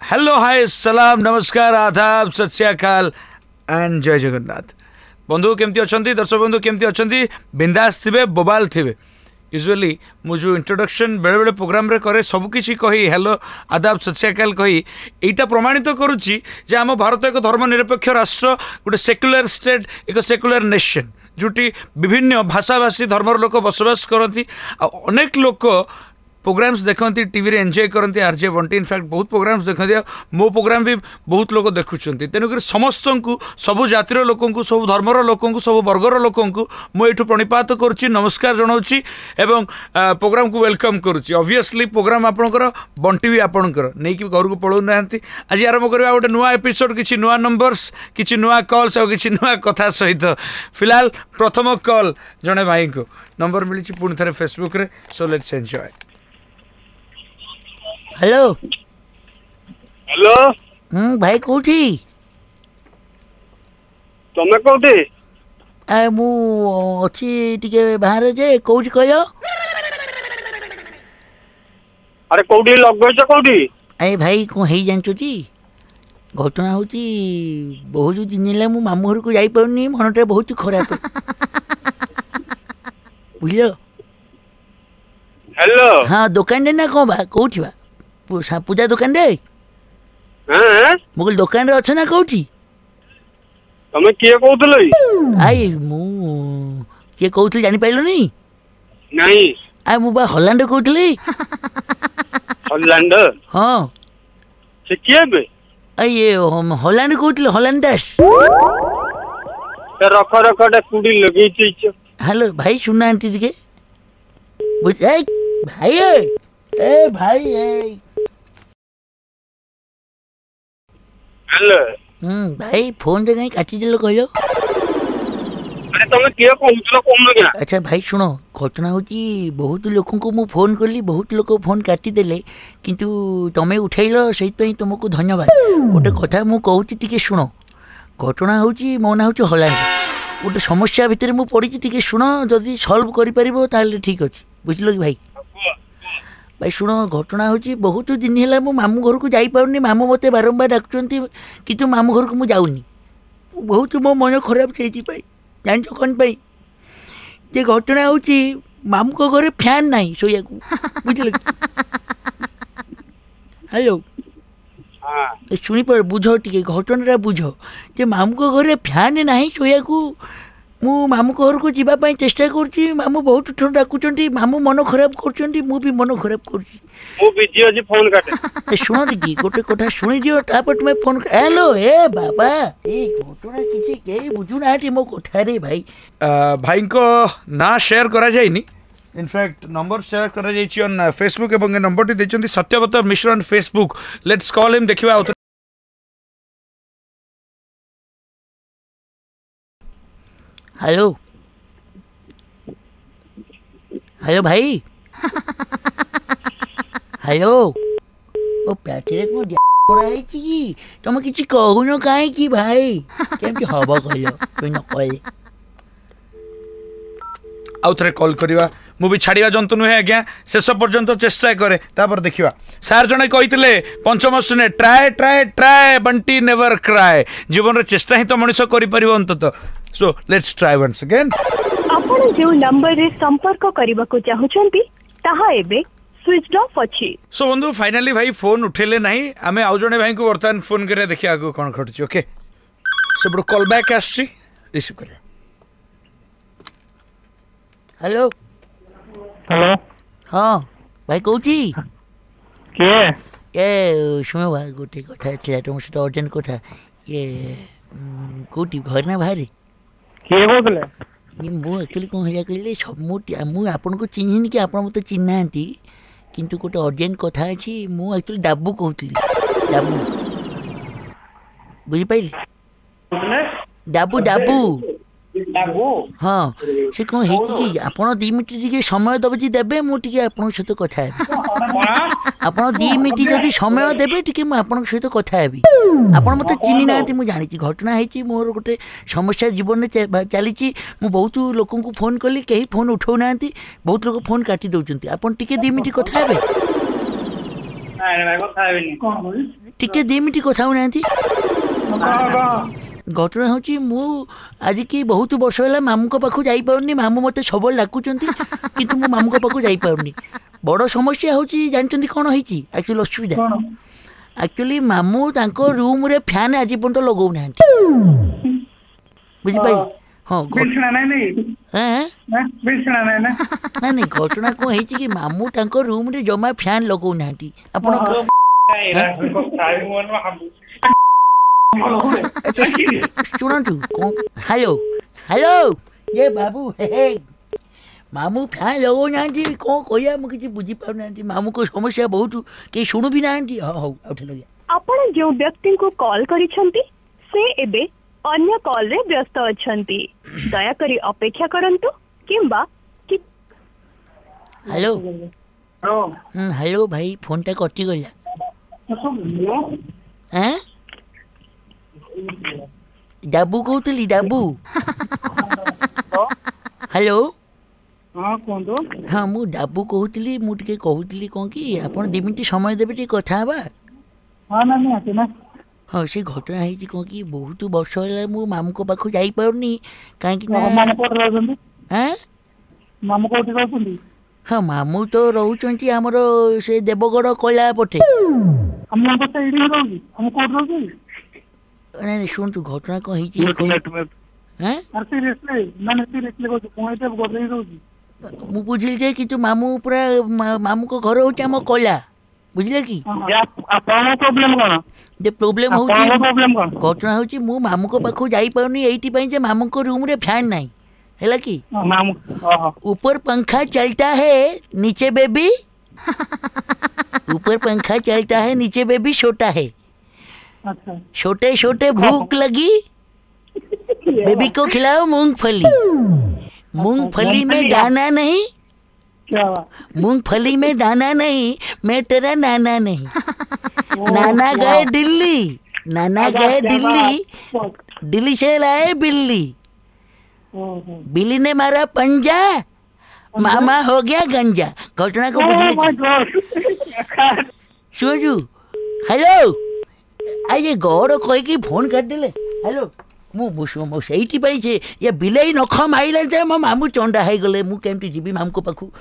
Hello hi सलाम नमस्कार आदाब सत श्री अकाल एंड जय जगन्नाथ। बंधु केमती अच्छी दर्शक बंधु केमती अच्छी बिंदास थे बोबाल थे। यूजुअली मुझे इंट्रोडक्शन बेले बेले प्रोग्राम रे करे सबकिछि कही हेलो आदाब सत श्री अकाल कही एटा प्रमाणित करुच्ची जे आम भारत एक धर्मनिरपेक्ष राष्ट्र गोटे सेक्युलर स्टेट एक सेक्युलर नेशन जोटी विभिन्न भाषाभाषी धर्मर लोक बसवास करती अनेक लोक प्रोग्राम्स देखती टीवी रे एंजॉय करती आरजे बंटी इनफैक्ट बहुत प्रोग्राम्स देखते मो प्रोग्राम भी बहुत लोग देखुं तेणुक समस्त को सबू जातिर लोक सब धर्मर लोक सब वर्गर लोक मुझे प्रणिपात करुच्ची नमस्कार जनाऊँगी एवं प्रोग्राम को वेलकम करुच्ची। ऑब्वियसली प्रोग्राम आपणकर बंटी भी आपणकर नहीं कि घर को पलौ ना आज आरंभ करवा गोटे नुआ एपिसोड किसी नुआ नंबर्स किसी नुआ कॉल्स और किसी नुआ कथा सहित फिलहाल प्रथम कॉल जड़े भाई को नंबर मिली पुणी थे फेसबुक रे so let's enjoy. Hello hello भाई कोठी तमे कोठी मु अच्छी टिके बाहर जे कोठी कयो अरे कोठी लगैछ कोठी अरे भाई को हेई जानछोटी घटना होची बहुत दिन हेला मु मामू घर को जाई पाउनी मनटा बहुत खराब बुझलो। हेलो हाँ दुकान रे ना को बा कोठी बा पूजा दुकान रे हां मुगल दुकान रे छ ना कोठी तमे किए कहतलै आई मु के कहतली जानि पाइलो नी नहीं आ मु बा हॉलैंड कहतली हॉलैंड हां से किए बे ये हॉलैंड कहतली हॉलैंड दास ते रख रख डे कुडी लगई छी। हेलो भाई सुनना आंटी जी के बुझ ए भाई ए भाई ए हेलो भाई फोन दे कहीं काटी दिलो कहलो अरे तमे किए कहउछलो कोन लगे। अच्छा भाई सुनो घटना होची बहुत लोक को मु फोन करली बहुत लोक फोन काटी देले किंतु तमे उठाइलो सहित पई तुमको धन्यवाद। गोटे कथा मु कहूची टिके सुनो घटना होची मो ना होची हॉलैंड गोटे समस्या भितर मु पड़ी टिके सुनो जदी सॉल्व करि परिबो ताले ठीक अछि बुझलो कि भाई। भाई शुण घटना होची बहुत दिन है मो मामू घर को जाई पाउनी मामू मते बारंबार डाकुचंती किंतु मामू घर को मु जाऊनी बहुत मो मन खराब चेची पाई जान कौन पाई जे घटना होची मामू को घरे फैन नहीं सोया को बुझल। हेलो हां सुनी पर बुझो टिके घटना बुझ जे मामू को घरे फैन नहीं सोया को मु मामू घर को जीवा पाई चेष्टा करछि मामू बहुत ठंड डाकुचंती मामू मन खराब करचंती मु भी मन खराब करछि मु बिजी अछि फोन काटे सुनो दीदी गोटे कथा सुनी दियो तापर तुम फोन हेलो ए बाबा ए घटना किछि के बुझु नाठी मो कोठा रे भाई भाई को ना शेयर करा जाइनी इनफैक्ट नंबर शेयर करा जाइछि ऑन फेसबुक एवं नंबर टी देचंती Satyabrata Mishra on Facebook let's call him देखिबा। हेलो हेलो भाई हेलो ओ पैटरे को पड़ाई की तुम किसी कहून काहे की भाई केमती हब कहलो तुम न कहले आउ थे कॉल करवा मु भी छाड़िया जंतु नुहे आज्ञा शेष पर्यंत चेष्टा करे तापर देखिवा। सार जने कहितले पंचम सुने try try try Bunty never cry जीवन रे चेष्टा ही तो मनुष्य करि परिबो अंतत। So let's try once again. आपण जो नंबर रे संपर्क करबा को चाहुचंती ताहा एबे स्विच ऑफ अछि। सो बंधु फाइनली भाई फोन उठेले नहीं आमे आउ जने भाई को वर्तमान फोन करे देखिया आगो कोन खटछि। ओके सो बड़ कॉल बैक आछि रिसीव करिया। हेलो हेलो हाँ भाई कहूची के ए सुनो भाई गोटे कथा थिला तुम से अर्जेंट कथा ये कोटी घर ना बाहर के बोलले ये मु एक्चुअली कोन हैया कहले सब मु आपन को चिन्हिन कि आपन मते चिन्हांती किंतु गोटे अर्जेंट कथा अछि मु एक्चुअली डाबू कहतली डाबू बुझि पाइले डाबू डाबू हाँ से कौन है कि आपन 2 मिनिट टिके समय दबजी देबे मु टिके आपन सहित कथा हेबी आपन 2 मिनिट जदी समय देबे टिके मु आपन सहित कथा हेबी आपन मते चिन्हि नांती मु जानि घटना हेची मोर गोटे समस्या जीवन में चली मु बहुत लोक को फोन कली कहीं फोन उठाऊ नांती बहुत लोग फोन काटी दउचंती आपन टिके 2 मिनिट कथा हेबे ଟିକେ 2 ମିନିଟ୍ କଥା ହଉନାହାନ୍ତି। ଘଟଣା ହେଉଛି ମୁଁ ଆଜିକି ବହୁତ ବର୍ଷ ହେଲା ମାମୁଙ୍କ ପାଖକୁ ଯାଇପାରୁନି। ମାମୁଁ ମୋତେ ସବୁବେଳେ ଡାକୁଛନ୍ତି କିନ୍ତୁ ମୁଁ ମାମୁଙ୍କ ପାଖକୁ ଯାଇପାରୁନି। ବଡ଼ ସମସ୍ୟା ହେଉଛି ଜାଣିଛନ୍ତି କ'ଣ ହେଇଛି ଆକ୍ଚୁଆଲି ଅସୁବିଧା? ଆକ୍ଚୁଆଲି ମାମୁଁ ତାଙ୍କ ରୁମ୍ରେ ଫ୍ୟାନ୍ ଆଜି ପର୍ଯ୍ୟନ୍ତ ଲଗାଉନାହାନ୍ତି। ବୁଝିପାରିଲେ? ହଁ ନାଇଁ ଘଟଣା କ'ଣ ହେଇଛି କି ମାମୁଁ ତାଙ୍କ ରୁମ୍ରେ ଜମା ଫ୍ୟାନ୍ ଲଗାଉନାହାନ୍ତି। ଆପଣ ଶୁଣନ୍ତୁ ହ୍ୟାଲୋ ହ୍ୟାଲୋ ଏ ବାବୁ ମାମୁଁ ଫ୍ୟାନ୍ ଲଗାଉନାହାନ୍ତି କ'ଣ କହିବା ମୁଁ କିଛି ବୁଝିପାରୁନାହାନ୍ତି। ମାମୁଁଙ୍କ ସମସ୍ୟା ବହୁତ କେହି ଶୁଣୁ ବି ନାହାନ୍ତି। ହଉ ଲଗିଆ। ଆପଣ ଯେଉଁ ବ୍ୟକ୍ତିଙ୍କୁ କଲ୍ କରିଛନ୍ତି ସେ ଏବେ ଅନ୍ୟ କଲ୍ରେ ବ୍ୟସ୍ତ ଅଛନ୍ତି। ଦୟାକରି ଅପେକ୍ଷା କରନ୍ତୁ କିମ୍ବା ହ୍ୟାଲୋ ହ୍ୟାଲୋ ଭାଇ ଫୋନ୍ଟା କଟିଗଲା। ଡାବୁ କହୁଥିଲି ଡାବୁ। ହ୍ୟାଲୋ ହଁ ମୁଁ ଡାବୁ କହୁଥିଲି। ମୁଁ ଟିକେ କହୁଥିଲି କ'ଣ କି ଆପଣ 2 ମିନିଟ୍ ସମୟ ଦେବେ ଟିକେ କଥା ହେବା। ହଁ ସେ ଘଟଣା ହେଇଛି କ'ଣ କି ବହୁତ ବର୍ଷ ହେଲା ମୁଁ ମାମୁଙ୍କ ପାଖକୁ ଯାଇପାରୁନି କାହିଁକି ନା ହଁ ମାମୁଁ ତ ରହୁଛନ୍ତି ଆମର ସେ ଦେବଗଡ଼ କଳା ପଟେ। ନାଇଁ ଶୁଣନ୍ତୁ ଘଟଣା କ'ଣ ହେଇଛି ମୁଁ ବୁଝିଲି ଯେ କିନ୍ତୁ ମାମୁଁ ପୁରା ମାମୁଁଙ୍କ ଘର ହେଉଛି ଆମ କଳା। ବୁଝିଲେ କି? ପ୍ରୋବ୍ଲେମ ହେଉଛି ଘଟଣା ହେଉଛି ମୁଁ ମାମୁଁଙ୍କ ପାଖକୁ ଯାଇପାରୁନି ଏଇଥିପାଇଁ ଯେ ମାମୁଁଙ୍କ ରୁମ୍ରେ ଫ୍ୟାନ୍ ନାହିଁ ହେଲା କି? ऊपर पंखा चलता है नीचे बेबी ऊपर पंखा चलता है नीचे बेबी सोता है। छोटे छोटे भूख लगी बेबी को खिलाओ मूंगफली। मूंगफली में दाना नहीं मूंगफली में दाना नहीं मैं तेरा नाना नहीं। नाना गए दिल्ली दिल्ली से लाए बिल्ली। बिल्ली ने मारा पंजा मामा हो गया गंजा। घटना को शुणु हेलो आइए गौड़ कहीकि फोन करदेले। हेलो मुझे ये बिलाई नख मारे जे मो मामू चंडा हो गले मु केमती जीवी मामू को पाखु।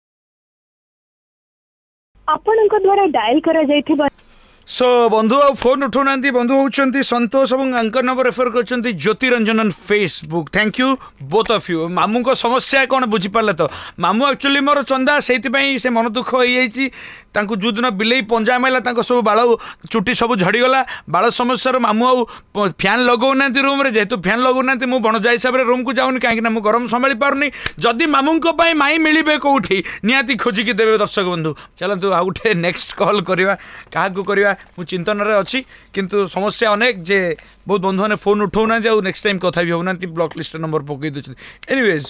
आपनक द्वारा डायल करा जायथिबा सो बंधु आ फोन उठाऊना बंधु होती संतोष और आंकर नंबर रेफर कर Jyotiranjan Facebook. Thank you both of you. मामू को समस्या कौन बुझीपारे तो मामू एक्चुअली मोर चंदा से मन दुख हो जो दिन बिले पंजा मारा सब बाल चुटी सब झड़गला बाल समस्या मामू आउ फैन लगौना रूम रे जेहेतु फैन लगौना मुझे बणजा हिसाब से रूम को जाऊनी कहीं मुझे गरम संभाली पारनी। जदि मामू माई मिले कौटी निहाती खोजिकी देवे दर्शक बंधु। चलतु आउ गए नेक्स्ट कॉल करवा क्या करवा मु चिंतन रे अच्छी किंतु समस्या अनेक जे बहुत बंधु मैंने फोन उठाऊना नेक्स्ट टाइम कथा भी होना ब्लॉक लिस्ट नंबर पकई दूसरी। एनीवेज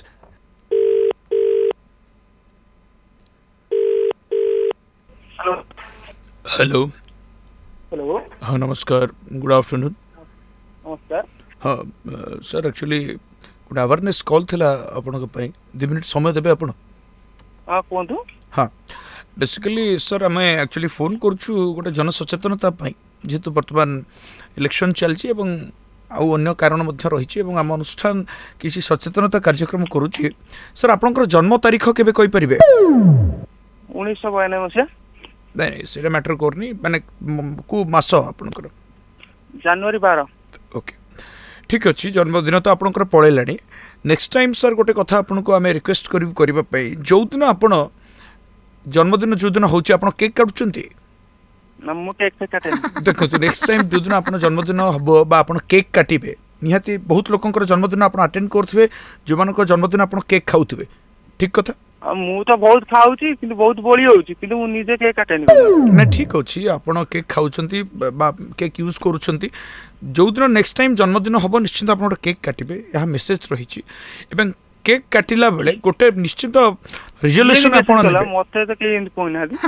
हेलो हाँ नमस्कार गुड आफ्टरनून। नमस्कार हाँ सर एक्चुअली गोटे अवेयरनेस कॉल थिला आपन 2 मिनिट समय देबे आपण? हाँ कहतु। हाँ बेसिकली सर आम एक्चुअली फोन करुछु गोटे जनसचेतनता जेहेतु बर्तमान इलेक्शन चलछि एवं आउ अन्य कारण मध्य रही आम अनुष्ठान किसी सचेतनता कार्यक्रम करुछि। सर आपनकर जन्म तारीख केबे कहि परिबे? 1992 मसिया। नहीं से मैटर करनी माने को मास आपनकर? जनवरी 12। ओके ठीक अच्छे जन्मदिन तो आपनकर पळेलानी। नेक्स्ट टाइम सर गोटे कथा आपनको आम रिक्वेस्ट करबा पई जो दिन आपण जन्मदिन जो दिन होची आपण केक काटुचंती ना मु केक काटे देखो नेक्स्ट टाइम जो दिन आपण जन्मदिन हबो बा आपण केक काटिबे निहाती बहुत लोकंकर जन्मदिन आपण अटेंड करथबे जो मानको जन्मदिन आपण केक खाउथबे ठीक कथा। मु तो बहुत खाउची किंतु बहुत बोली होची किंतु मु निजे केक काटेनी ना ठीक अछि आपण केक खाउचंती बा केक यूज करूचंती जो दिन नेक्स्ट टाइम जन्मदिन हबो निश्चित आपण केक काटिबे यहा मेसेज रहिची एवं केक काटिला बेले गोटे निश्चित रिजोल्यूशन आपण नेबे। मते तो के कोइना दी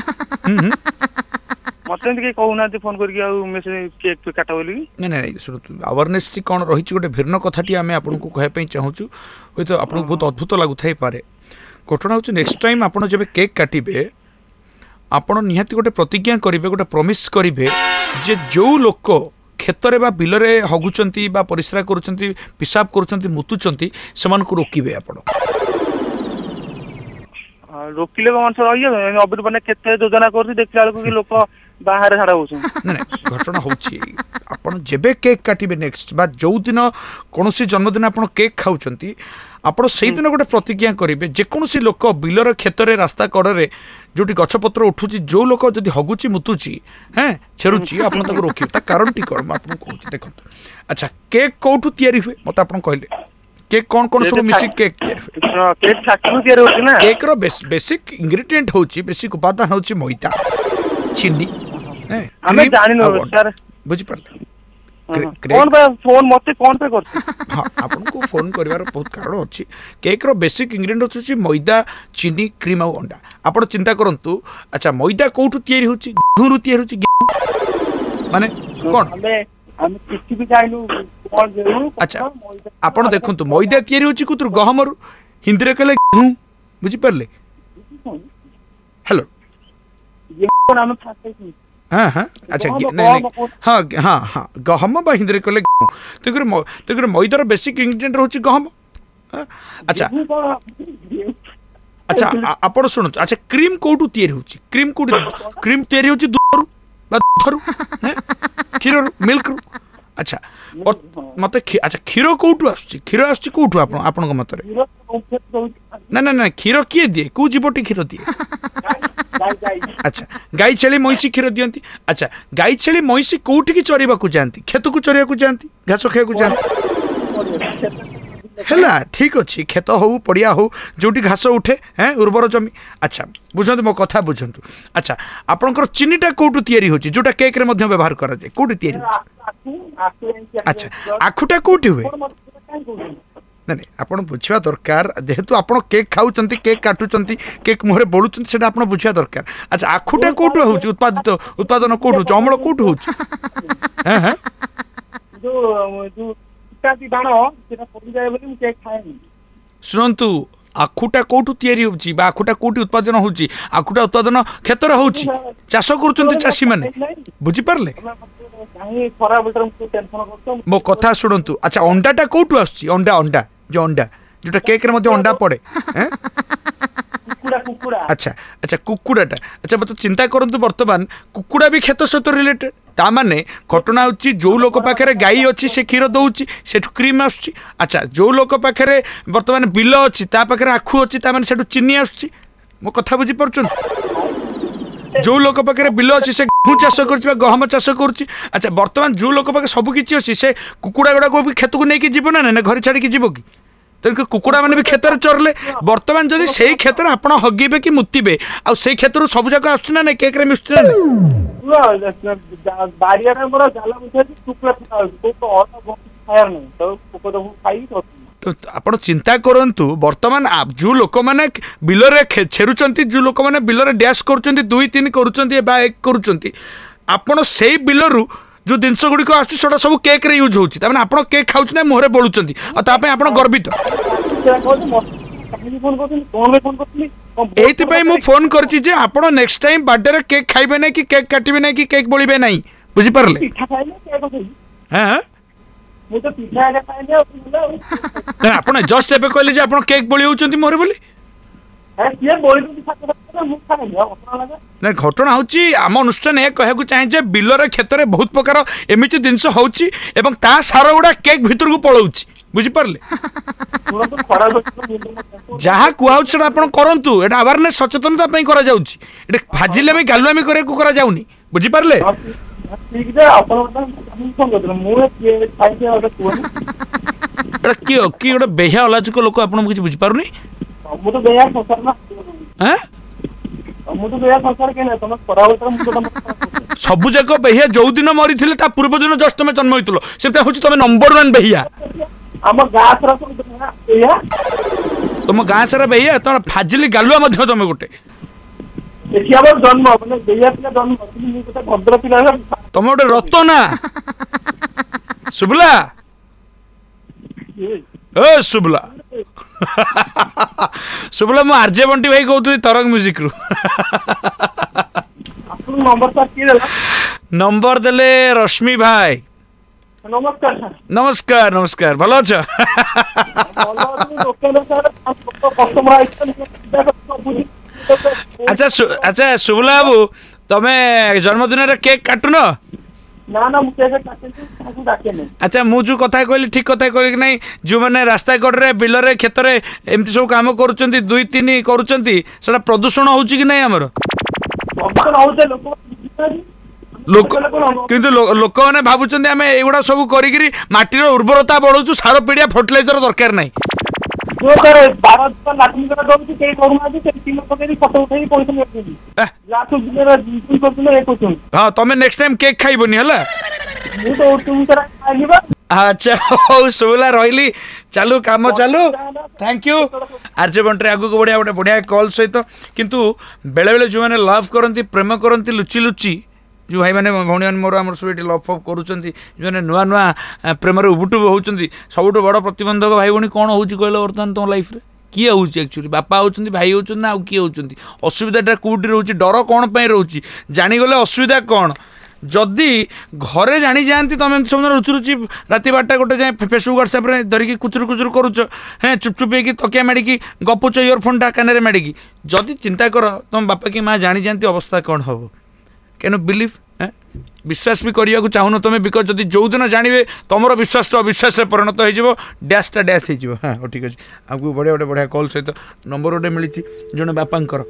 मते के कहूना दी फोन करके आ मेसेज केक काटा बोली नहीं नहीं सुन अवेयरनेस टी कोन रहिची गोटे भिन्न कथाटी आमे आपण को कहै पई चाहूछु होय तो आपण बहुत अद्भुत लागु थाई पारे। घटना हूँ नेक्स्ट टाइम आपड़ जब केक काटे आपण निहाती गोटे प्रतिज्ञा करेंगे गोटे प्रमिस करेंगे जे जो लोक क्षेत्र बा बिलरे हगुचंती बा परिश्रा करुचंती पिसाब करुचंती मुतुचंती सेमान को रोकिबे आपण रोकिले मन रही अभी मैंने केते योजना कर देखला कि लोक बाहर झाड़ा हो घटना होची आपण जेबे केक काटिबे नेक्स्ट बा जो दिन कोनोसी जन्मदिन आपण केक खाउचंती आपण सेही दिन गोटे प्रतिज्ञा करेंगे जेकोसी लोक बिलर क्षेत्र रास्ता कड़े जो गछपत्र उठुची जो लोक जदि हगुची मुतुची हैं छेरुची आपण ताको रोकी ता कारण टी कर म आपन कहूची देखत अच्छा केक कोठु तयारी हुए मत आपण कहले केक कौन कौन सब मिसी केक केक फैक्ट्री तयारी होची ना केक रो बेसिक इंग्रेडिएंट होची बेसिक उपादान होची मैदा चीनी हैं हमें जानि न सर बुझी परले कौन पे फोन मते कौन पे करछ हां आपन को फोन करिवार बहुत कारण अछि केक रो बेसिक इंग्रेडिएंट होची मैदा चीनी क्रीम और अंडा आपण चिंता करंतु अच्छा मैदा कोठु तयारी होची गेहूं तयारी होची माने कोन हम किछि भी जाइनु कोन गेहूं अच्छा आपण देखंतु मैदा तयारी होची कुतुर गहमरु हिंदी रे कहले गेहूं बुझी परले हेलो गेहूं नाम फासै हाँ हाँ अच्छा नहीं हाँ हाँ हाँ गहम बा हिंदी कहले तेकर मैदार बेसिक इंग्रेडिएंट रोची गहम अच्छा अच्छा आपण सुनत अच्छा क्रीम कोठु तयारी होची क्रीम कोठु क्रीम तयारी होची दूधरु बा दूधरु क्षीर मिल्क रु अच्छा मते अच्छा क्षीर कोठु आछी क्षीर आछी कोठु आपण आपण को मतरे ना ना ना क्षीर किए दिए को जीवटी क्षीर दिए अच्छा गाई छेली महिषी क्षीर दियंती अच्छा गाई छेली महिषी कोठी की चरिबा को जानती खेत को चरिया को जानती घास खाया को जानती हैला ठीक अछि खेत हो पड़िया हो जोटी घास उठे हैं उर्वर जमी अच्छा बुझंतु मो कथा बुझंतु अच्छा आपनकर चीनीटा कोठु तयारी होची जोटा केक रे मध्ये व्यवहार करा जाय कोठी तयारी होची अच्छा आखुटा कोठी हुए नहीं आप बुझा दरकार जेहेतु आप केक खाऊंट केक काटुंट केक मुहर बोलुंट से आप बुझा दरकार अच्छा आखुटा कौटू हो उत्पादित उत्पादन कौटू अमल कौटू हो शुणु आखुटा कौटू तैयारी होची बा आखुटा कोठी उत्पादन होची आखुटा उत्पादन क्षेत्र होची चाष करुचंती चाषी माने बुझी पारले मो कथा शुणु अच्छा अंडाटा कौटू आछी अंडा अंडा जो अंडा जोटा केक रे मध्ये अंडा पड़े अच्छा अच्छा कुकुड़ाटा अच्छा मत चिंता करंतु वर्तमान कुकुड़ा भी खेत सहित रिलेटेड ता माने घटना होची जो लोक पाखरे गाई अछि से क्षीर दउची सेठु क्रीम आछी अच्छा जो लोक पाखरे वर्तमान बिल अछि ता पाखरे आखु अछि ता माने सेठु चिन्नी आछी मो कथा बुझी परछन जो लोक पाखे बिल अच्छी से गेहूँ चाष कर गहम चाष कर अच्छा बर्तमान जो लोक पाखे सब किसी अच्छी से कुकुड़ा गुड़ा भी खेत को लेकिन जीव ना घर छाड़ी जीव कि तेणुक कुकुड़ा मैंने भी खेत चरले बर्तमान जदि से क्षेत्र आप हगीबे कि मुतिबे आ से क्षेत्र सब जाक आसुना ना केक रे मिसुना तो आपण चिंता करंतु वर्तमान जो लोक मैंने बिल रे छेरुचंती जो लोक मैंने बिल रे डैश करुचंती 2-3 करुचंती बा 1 करुचंती आपण सेही बिलरु जो जिनस गुड़ी को आछी सोडा सब केक रे यूज होची ताने आपण केक खाउछ ना मुहरे बोलुचंती आ ता पे आपण गर्वित एति पे मु फोन करची जे आपण नेक्स्ट टाइम बर्थडे रे केक खाइबे नै कि केक काटिबे नै कि केक बोलिबे नै बुझी परले हां मु तो पिठा आगे खाइले आपण जस्ट एबे कहले जे आपण केक बोली होचंती मोहरे बोली घटना होची आम अनुष्ठान यह कहू चाहे बिलर क्षेत्र में बहुत प्रकार एमती जिनस होची एवं ता सार गुड़ा केक भीतर को पलाउची बुझीपारे जहाँ कहूँ आप करूँ एटा अवेयरनेस सचेतनता करा जाउची एटा फाजिले गालुआमी करा जाउनी बुझीपारे कि गोटे बेहा अलाजुक लोक आप बुझीपारुनी सबु जाक बेहिया जो दिन मरी थे पूर्व दिन जस्ट तुम जन्म होइतलो सेटा होची तुम नंबर 1 बेहिया तुम गाँ सारा बेहिया तुम फाजिली गालुआ मध्य तुम गोटे तुम गोटे रतना शुभला ओ शुभला शुभला मु आरजे बंटी भाई कहूँ तरंग म्यूजिक रु नंबर सर किए देला नंबर देले रश्मि भाई नमस्कार सर नमस्कार नमस्कार भलो छ अच्छा अच्छा शुभला बाबू तमे जन्मदिन रे केक काटुन ना ना मुझे काटे डाके नहीं अच्छा मु जो कथा कहली ठीक कथा कहली कि नहीं जो मैंने रास्ता कड़ रे बिल रे खेत रे एमती सब काम करूचंती 2-3 करूचंती सेटा प्रदूषण होउची कि नहीं हमर लोक किंतु लोक माने भाबुचंती हमें एगुडा सब करिगिरी माटीर उर्वरता बढ़ाउछु सार पीडिया फर्टिलाइजर दरकार नहीं जो सर 12 का लाखनी का दउची के करूना जे 3 लोग के फोटो उठाई पैसा लेती या तो जिनेरा जिन करतले एक होचन हां तमे नेक्स्ट टाइम केक खाइबोनी हला मु तो तुम करा खाइबा अच्छा हो सोला रहिली चालू काम चालू थैंक यू आरजे बंटरे आगु को बढ़िया बढ़िया कॉल सहित किंतु बेले बेले जो माने लव करंती प्रेम करंती लुचि लुचि जो भाई मैंने भौणी मैंने मोर आम सब ये लव फव करुँच जो नुआ नुआ प्रेम उबुटुब होती सबुठ बड़ प्रतिबंधक भाई भौणी कौन हो कहल बर्तमान तुम लाइफ किए हूँ एक्चुअली बापा होती भाई होती ना किए होती असुविधा कौटी रोचे डर कौन पर रोचे जानीगले असुविधा कौन जदि घरे जानी जाती तुम एम सब रुचि रुचि राति 12टा गोटे जाए फेसबुक व्हाट्सएप धरिकी कुचुर कुचुर करुच हाँ चुप चुप होगी तकिया माड़िकी गपुच इयरफोनटा कान माड़िकी जदि चिंता कर तुम बापा कि माँ जानी जाती अवस्था कौन हम कैन बिलीव विश्वास भी करने को चाहून तुम बिकज जदि जो दिन जानवे तुम विश्वास तो अविश्वास परिणत हो डैशटा डैश हो हाँ ठीक अच्छे आपको बढ़िया गोटे बढ़िया कॉल सहित नंबर गोटे मिली जड़े बापांकर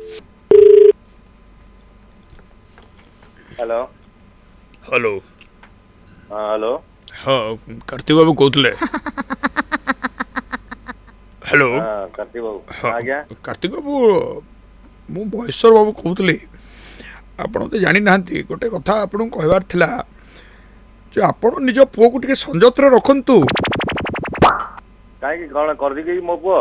हेलो हेलो हेलो हाँ कार्तिक बाबू कहते हेलो कार्तिक बाबू आज्ञा कार्तिक बाबू मु महेश्वर बाबू कहते आपण तो जानी ना गोटे कथा आपन कहबार थिला जो आपण निज पुओ को टिके संजोत्र रखंतु काई कोन कर दी मो पुओ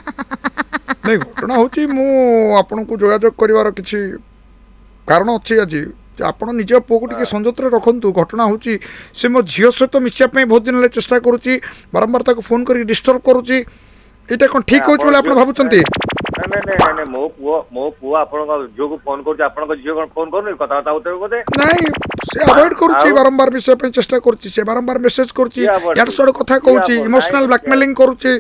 नहीं घटना होची मु आपण को जोगाजोग करिवार किछि कारण अछि आज आपण निज पुओ को टिके संजोत्र रखंतु घटना होची से मो झियो सहित मिसिया पे बहुत दिन ले चेष्टा करूची बारंबार ताको फोन करी डिस्टर्ब करूची एटा कोन ठीक होच बोले आपण भाबुचंती नहीं मो पुआ आपण झियो को फोन कर आपण झियो को फोन कर कथा कथा होते बोते नहीं से अवॉइड करूची बारंबार विषय पे चेष्टा करूची से बारंबार मेसेज करूची यार सड कथा कहूची इमोशनल ब्लैकमेलिंग करूची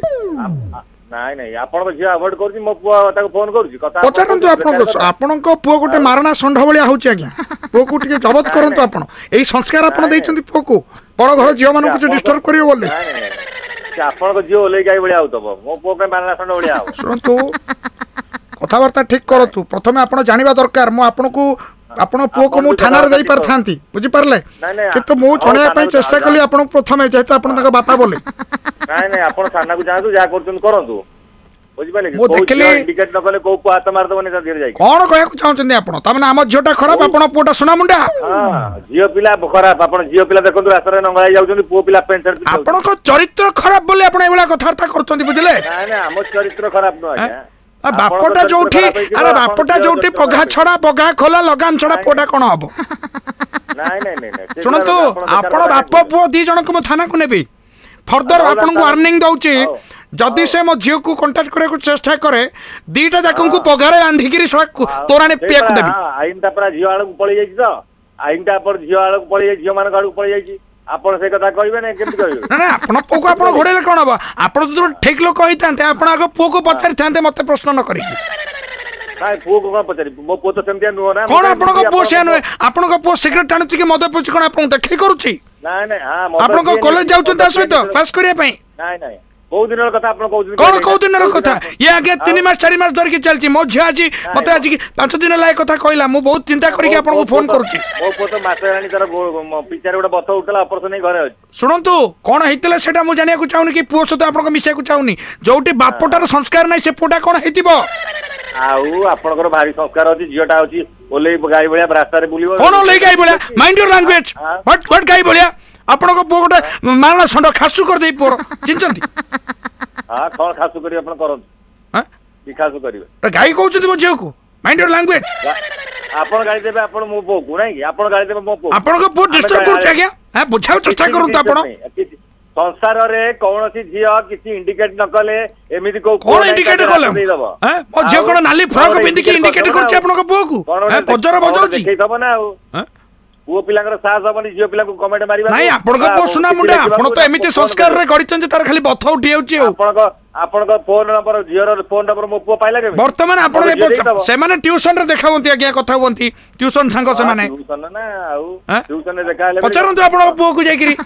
नहीं नहीं आपण झियो अवॉइड करूची मो पुआ ताको फोन करूची कथा पचारंतु आपण को पुओ गोटे मारणा संढ भलिया होची आज्ञा पुओ को टिके जबत करंतु आपण एई संस्कार आपण दैछंती पुओ को बड़ घर झियो मानु कुछ डिस्टर्ब करियो बोले आपण को झियो ओले गाय भलिया होतबो मो पुओ के मारणा संढ भलिया हो सुनतु कथबार्ता ठीक करतु प्रथमे आपण जानिबा दरकार मो आपण को आपण पुओ को मु थाना रे दई पर थांती बुझी परले किंतु मु छणिया पई चेष्टा कली आपण प्रथमे जेतो आपण तका बापा बोले नहीं नहीं आपण थाना को जातु जा करतुन करंतु बुझी पाले मो देखले इंडिकेट न कले को पु हाथ मार दबनी ता धीरे जाई कोन कहया को चाहउचंदी आपण तमने हम झियोटा खराब आपण पुओटा सुना मुंडा हां झियो पिला खराब आपण झियो पिला देखंतु रास्ता रे नंगळाई जाउचंदी पुओ पिला पेंट शर्ट आपण को चरित्र खराब बोले आपण एवला कथार्था करचंदी बुझले नहीं नहीं हम चरित्र खराब न आज्ञा बापटा जोठी अरे बापटा जोठी पगा छड़ा पगा खोला लगाम छड़ा पोटा कोन हबो नहीं नहीं नहीं सुनतु आपण बाप पुओ दी जण को म थाना को नेबी फर्दर आपण को वार्निंग दउची जदि से मो झियो को कांटेक्ट करे को चेष्टा करे दीटा जाकन को पगारे बांधी किरी तोराने पिया को देबी आइन ता पर झियो आळ को पळी जाई तो आइन ता पर झियो आळ को पळी जाई झियो मान गाड़ को पळी जाई आपण से कथा कहबे नै केमति कहबे ना ना आपण पो को आपण घोडेले कोन हबो आपण तो ठीक लोक कहितांते आपण आगो पो को पचारि थांते मते प्रश्न न करी काय पो को पचारि मो पो तो सेमतिया नुहो ना कोन आपण को पो से न आपण को पो सिगरेट टाणुची कि मद पुची कोन आपण देखै करूची नहीं नहीं हां आपण को कॉलेज जाउचन ता सहित क्लास करिया पई नहीं नहीं बहुत दिन कथा आपण कहउची कोन कहउ दिन कथा ये आगे 3 मास 4 मास धर के चलची मो झिया जी मते आज की 5 दिन लायक कथा कहला मु बहुत चिंता करी के आपण को फोन करूची मो पो तो मासे रानी तार पिचारे गोटा बथ उठला ऑपरेशन नहीं घरे सुनंतु कोन हेतिला सेटा मु जानिया को चाहुनी कि पुओ सतो आपण को मिसिया को चाहुनी जोटी बापटार संस्कार नै से पोटा कोन हेतिबो आउ आपनकर भारी संस्कार अछि झियोटा अछि ओले गाई भलिया रास्ता रे बुलिबो कोन ओले गाई भलिया माइंड योर लैंग्वेज व्हाट गाई भलिया आपण को पुओ गोटे मारना संड खासु कर देई पोर चिंचंती हां कोन खासु करी आपण करन हां की खासु करिवे गाई कहउछंती मो झियो को माइंड योर लैंग्वेज आपण गाड़ी देबे आपण मो पो को नै आपण गाड़ी देबे मो पो आपण को पुओ डिस्टर्ब कर छै क्या हां बुझाउ चेष्टा करन त आपण संसार रे कौन सी झील किसी इंडिकेट न कले एमिति को कोन इंडिकेट कले हैं मो झियो कोन नाली फ्रॉक पिंदी की इंडिकेट करछि आपन को पुओ को हैं पजर बजाउछि देखैतब ना हैं पुओ पिलांगर साहस हबनी झील पिला को कमेंट मारिबा नहीं आपन को पुओ सुना मुंडा आपन तो एमिति संस्कार रे गडिछन तार खाली बथ उठी आउछि आपन को फोन नंबर झील फोन नंबर मो पुओ पाइला के वर्तमान आपन से माने ट्यूशन रे देखावंती आज्ञा कथा होंती ट्यूशन संग से माने ट्यूशन ना आउ ट्यूशन रे देखा ले पचरंतु आपन पुओ को जाईकरी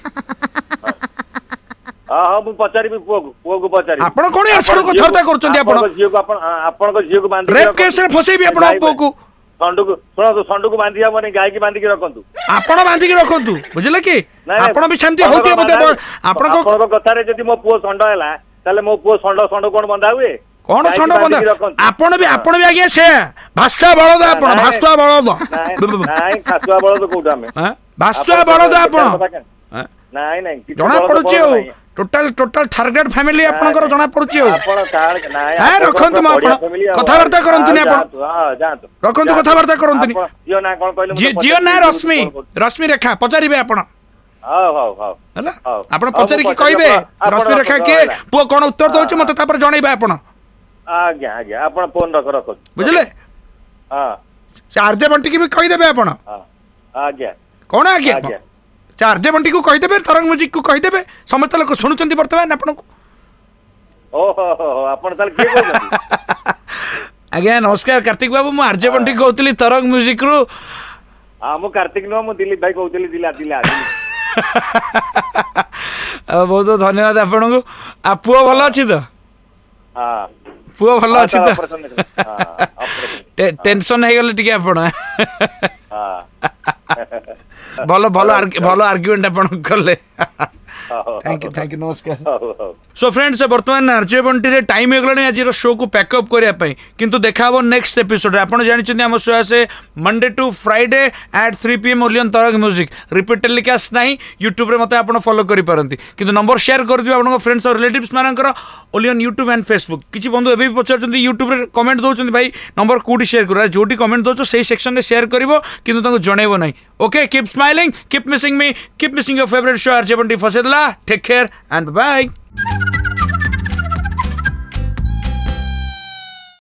हां मु पचारी पुओ को पचारी आपन कोन असर को थरता करचंती आपन झील को आपन को झील को बांधी रेप केस रे फसेबी आपन पुओ को संडू को सुनो तो संडू को बांधी हमनी गाय की बांधी के रखंतु आपण बांधी के रखंतु बुझले कि आपण भी शांति होती बते आपण को कथा रे जदी मो पुओ संड हैला ताले मो पुओ संड कोन बंधा हुए कोन संड बंधा आपण भी आज्ञा से भाषा बळद आपण भाषा बळद नाही खासुआ बळद कोठा में भाषा बळद आपण नाही नाही जणा पडुची टोटल टारगेट फैमिली आपनकर जणा पडुची आपण तार नाही हां रखंतु म आपण कथा वार्ता करंतु नि आपण हां जांतु रखंतु कथा वार्ता करंतु नि जियो ना कोन कहले जियो ना रश्मि रेखा पचारिबे आपण हां हां हां हला आपण पचारि की कहबे रश्मि रेखा के पो कोन उत्तर दोछ मते तापर जणैबे आपण आज्ञा आज्ञा आपण फोन रख बुझले हां चार्ज बंटी की भी कहि देबे आपण हां आज्ञा कोन आज्ञा चार्ज बंटी को कहि देबे तरंग म्यूजिक को कहि देबे समस्त लोग सुनुचंती वर्तमान आपण को ओहो आपण ताल के कहउछंती आज्ञा नमस्कार कार्तिक बाबू मु आरजे बंटी कहउतली तरंग म्यूजिक रो हां मु कार्तिक नो मु दिलीप भाई कहउतली दिला बहुत बहुत धन्यवाद आपण को आ पुओ भलो अछि तो हां पुओ भलो अछि तो टेंशन हे गेले टिके आपण हां भलो आर्गुमेंट आपण करले थैंक यू नमस्कार सो फ्रेंड्स वर्तमान आरजे बंटी रे टाइम हो गलानी आज शो को पैकअप करिया पई किंतु देखाबो नेक्स्ट एपिसोड रे आपण जानि छथि हम शो आसे Monday to Friday at 3 PM ओलियन तरंग म्यूजिक रिपीट टेलीकास्ट नाही YouTube रे मते आपण फॉलो करि परंती किंतु नंबर शेयर कर दिबे आपण फ्रेंड्स और रिलेटिव्स मानकर ओलियन YouTube एंड Facebook किछि बंधु एबे पचार छथि YouTube रे कमेंट दोछथि भाई नंबर कोडी शेयर करा जोटी कमेंट दोछो सेही सेक्शन रे शेयर करिवो किंतु ताको जणैबो नाही okay keep smiling keep missing me keep missing your favourite show RJ Bunty फसेला टेक केयर एंड बाय